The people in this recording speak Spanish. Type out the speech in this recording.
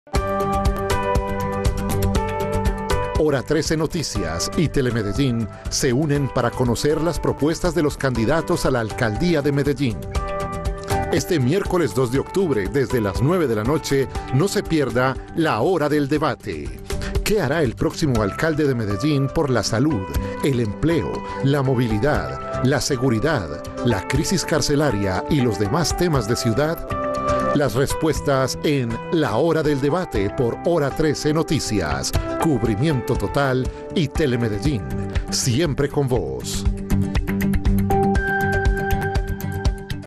Hora 13 Noticias y Telemedellín se unen para conocer las propuestas de los candidatos a la alcaldía de Medellín. Este miércoles 2 de octubre, desde las 9 de la noche, no se pierda la Hora del Debate. ¿Qué hará el próximo alcalde de Medellín por la salud, el empleo, la movilidad, la seguridad, la crisis carcelaria y los demás temas de ciudad? Las respuestas en La Hora del Debate por Hora 13 Noticias, Cubrimiento Total y Telemedellín. Siempre con vos.